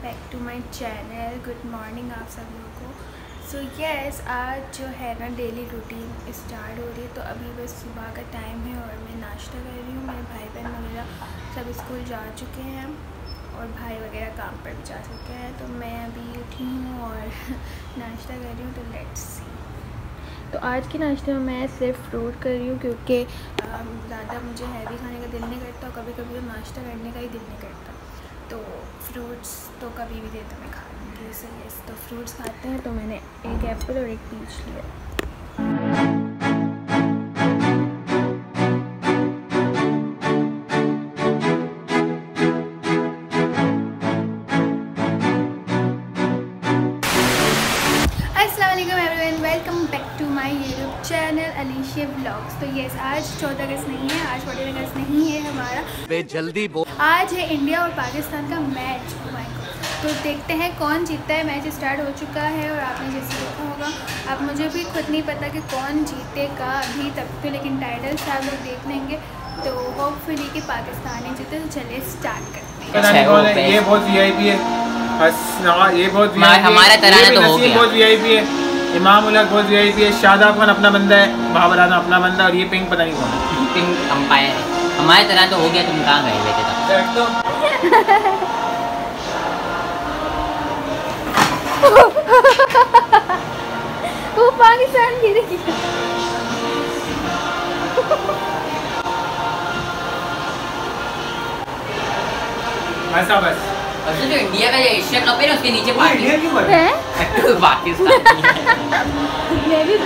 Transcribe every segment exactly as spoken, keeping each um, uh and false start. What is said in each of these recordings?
Back to my channel. Good morning आप सब लोगों को। सो so, यस yes, आज जो है ना डेली रूटीन स्टार्ट हो रही है। तो अभी बस सुबह का टाइम है और मैं नाश्ता कर रही हूँ। मेरे भाई बहन वगैरह सब स्कूल जा चुके हैं और भाई वगैरह काम पर भी जा चुके हैं। तो मैं अभी उठी हूँ और नाश्ता कर रही हूँ। तो लेट्स सी। तो आज के नाश्ते में मैं सिर्फ फ्रूट कर रही हूँ क्योंकि ज़्यादा मुझे हैवी खाने का दिल नहीं करता और कभी कभी तो नाश्ता करने का ही दिल नहीं करता। तो फ्रूट्स तो कभी भी देता मैं खा लूँगी। सो यस, तो फ्रूट्स खाते हैं। तो मैंने एक एप्पल और एक पीच लिया। Welcome back to my YouTube channel Alicia vlogs. तो यस, आज चौदह अगस्त नहीं है, आज चौदह अगस्त नहीं है हमारा, बे जल्दी बोल। आज है इंडिया और पाकिस्तान का मैच। तो देखते हैं कौन जीतता है। मैच स्टार्ट हो चुका है और आपने जैसे देखा होगा। अब मुझे भी खुद नहीं पता कि कौन जीतेगा अभी तक तो, लेकिन टाइटल्स आप लोग देख लेंगे। तो होपफुली कि पाकिस्तान ही जीते। तो चलिए स्टार्ट करते हैं। ये बहुत वीआईपी है, ये बहुत हमारा तरह तो हो गया। बहुत वीआईपी है। इमाम उलग बहुत वीआईपी है। शादाब खान अपना बंदा है, बाबर आजम अपना बंदा, और ये पिंक पता नहीं कौन है। पिंक अंपायर है। हमारे तरह तो हो गया। तुम कहाँ गए बेटे तब? वो पाकिस्तान गिर गया। ऐसा बस जो इंडिया का जो एशिया कप है ना, उसके नीचे पार्टी इंडिया क्यों है? पाकिस्तान। मैं भी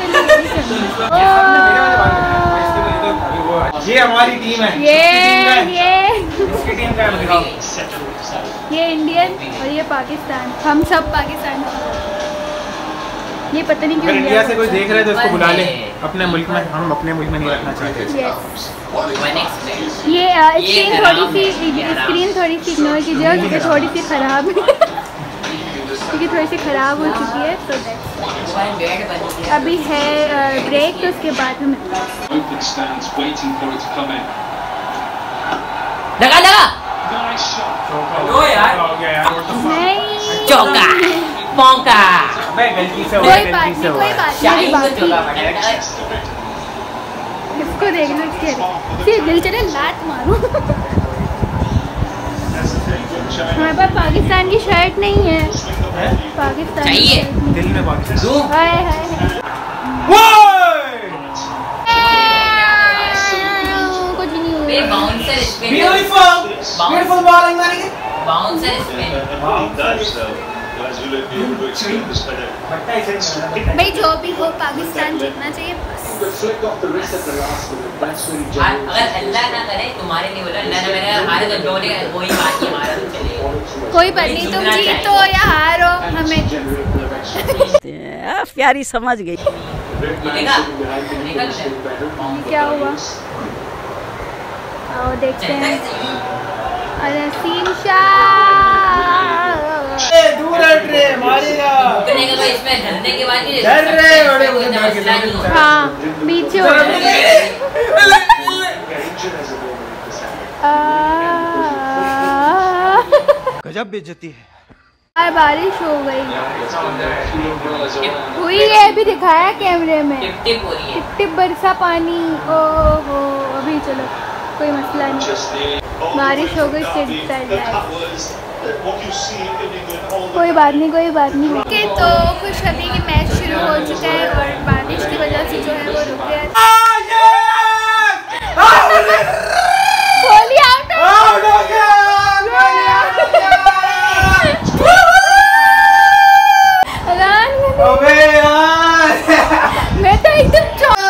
ये हमारी टीम है। ये ये इसकी टीम का है, दिखाओ। ये इंडियन और ये पाकिस्तान। हम सब पाकिस्तान। ये पता नहीं क्यों इंडिया से कोई देख रहा है तो उसको बुला ले अपने मुल्क में। हम अपने मुल्क में नहीं रखना चाहते। ये स्क्रीन थोड़ी सी स्क्रीन थोड़ी सी इग्नोर कीजिएगा क्योंकि थोड़ी सी ख़राब है क्योंकि थोड़ी सी ख़राब हो चुकी है। तो अभी है ब्रेक, तो उसके बाद हम लगा लगा नहीं चौका पौका। गलती से कोई बात नहीं, कोई बात नहीं। इसको देख लो, इसके दिल चले लात मारूं। हमारे पास पाकिस्तान की शर्ट नहीं है। पाकिस्तान चाहिए दिल में पाकिस्तान। हाय हाय कुछ नहीं हुआ। Bouncer spin, beautiful beautiful bowling मारेंगे। Bouncer spin. भाई जो भी हो, पाकिस्तान जीतना चाहिए बस। अगर अल्लाह ना करे, तुम्हारे नहीं बोला, अल्लाह ना करे हारे तो डोले कोई बात नहीं, हमारा तो चलेगा। कोई बात नहीं, तुम जीतो या हारो हमें प्यारी समझ गई। देखा क्या हुआ? आओ देखते हैं। अरे सीन शाह दूर हट रे, मारेगा। उतरने का तो इसमें ढलने के बाद ही डर रहे बड़े बड़े मसला नहीं है। हाँ, पीछे हो गजब बेइज्जती है। बारिश हो गई हुई है, अभी दिखाया कैमरे में। टिप टिप हो रही है। टिप टिप बरसा पानी। ओहो, अभी चलो कोई मसला नहीं। बारिश हो गई, कोई बात नहीं, कोई बात नहीं। ओके, तो खुशखबरी की मैच शुरू हो चुका है और बारिश की वजह से जो है वो रुक गया। कोहली आउट है। अबे यार, मैं तो एकदम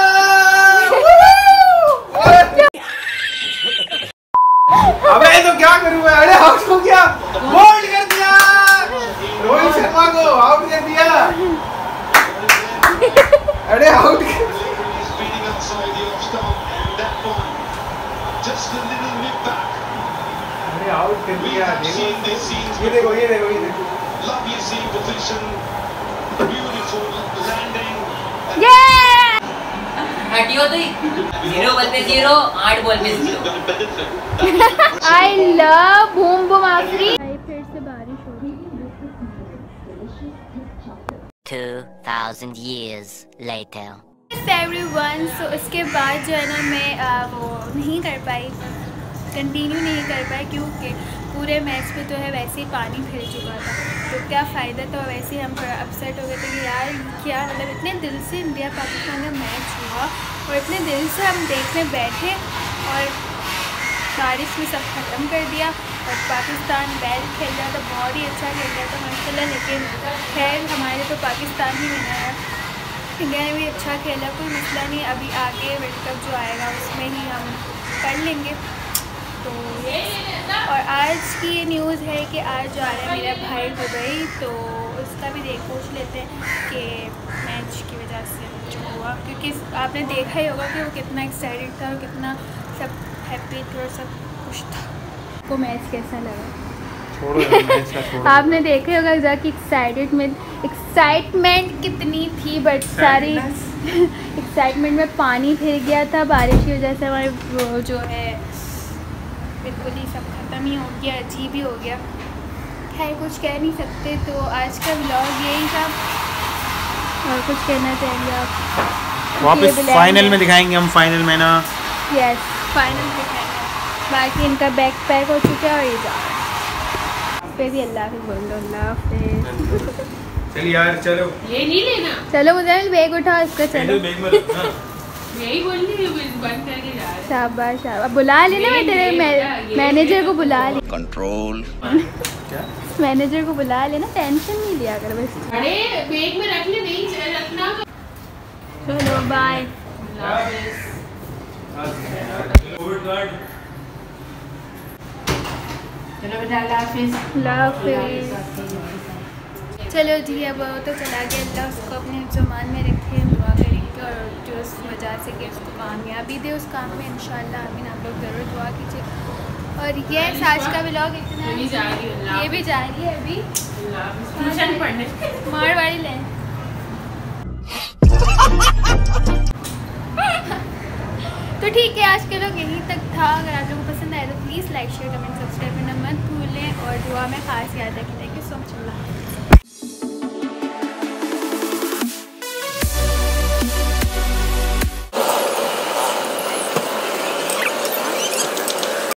अबे तो क्या करूँ मैं? अरे आउट हो गया, बोल्ड कर दिया, रोहित शर्मा को आउट कर दिया। अरे आउट अरे आउट कर दिया। ये देखो ये देखो ये देखो हटियो तो जीरो बॉल पे जीरो, आठ बॉल पे zero. I love boom boom Afridi. फिर से बारिश बारिश हो रही two thousand years later. Everyone. So उसके बाद जो है ना मैं आ, वो नहीं कर पाई, कंटिन्यू नहीं कर पाई क्योंकि पूरे मैच पे तो है वैसे ही पानी फिर चुका था, तो क्या फ़ायदा था। वैसे ही हम थोड़ा अपसेट हो गए थे कि यार क्या मतलब इतने दिल से इंडिया पाकिस्तान का मैच हुआ और इतने दिल से हम देखने बैठे और बारिश में सब ख़त्म कर दिया। और पाकिस्तान वेल खेल रहा था, बहुत ही अच्छा खेल रहा था माशाल्लाह, लेकिन खैर हमारे तो पाकिस्तान ही विनर है। इंडिया ने भी अच्छा खेला, कोई मसला नहीं। अभी आगे वर्ल्ड कप जो आएगा उसमें ही हम कर लेंगे। तो और आज की ये न्यूज़ है कि आज जा रहा है मेरा भाई दुबई, तो उसका भी देख पूछ लेते हैं कि मैच की वजह से जो हुआ, क्योंकि आपने देखा ही होगा कि वो कितना एक्साइटेड था और कितना सब हैप्पी थे और सब खुश था। को मैच कैसा लगा? छोड़ो यार, मैच का छोड़ो। आपने देखा होगा जाके एक्साइटेड में एक्साइटमेंट कितनी थी, बट सारी एक्साइटमेंट में पानी फिर गया था बारिश की वजह से। हमारे वो जो है बिल्कुल ही सब ख़त्म ही हो गया, अजीब ही हो गया। खैर कुछ कह नहीं सकते। तो आज का व्लॉग यही था। और कुछ कहना चाहेंगे आप? वापस फाइनल में दिखाएंगे हम, फाइनल में ना। यस, फाइनल में दिखाएंगे। बाकी इनका बैग पैक हो चुका है और ये जा रहा है। फिर भी अल्लाह हाफ़िज़ बोल दो। अल्लाह हाफ़िज़। चल यार चलो, ये नहीं लेना, चलो मुझे बैग उठाओ इसका। चलो बैग में रखना। यही बोलनी बंद करके जा रहे हैं। शाबाश शाबाश। बुला लेना, मैं तेरे मै, मैनेजर को बुला ले। कंट्रोल क्या? मैनेजर को बुला लेना, टेंशन नहीं लिया कर बस। अरे बैग में रख ले, नहीं रखना। चलो बाय। Covid card. चलो बेटा, अल्लाह हाफिज़। अल्लाह हाफिज़। चलो जी, अब वो तो चला गया, अल्लाह उसको अपने ज़ुबान में रखे, हम दुआ करेंगे और जो उस वजह से कि उसको कामयाबी दे उस काम में इंशाल्लाह। आमीन। आप लोग ज़रूर दुआ कीजिए। और ये आज का व्लॉग इतना, ये भी जा रही है, अल्लाह ये भी जा रही है अभी ट्यूशन पढ़ने, मारवाड़ी ले। तो ठीक है, आज के लोग यहीं तक था। अगर आप लोगों को पसंद आए तो please like share comment subscribe करना मत भूलें और दुआ में ख़ास याद रखें। Thank you so much. Allah.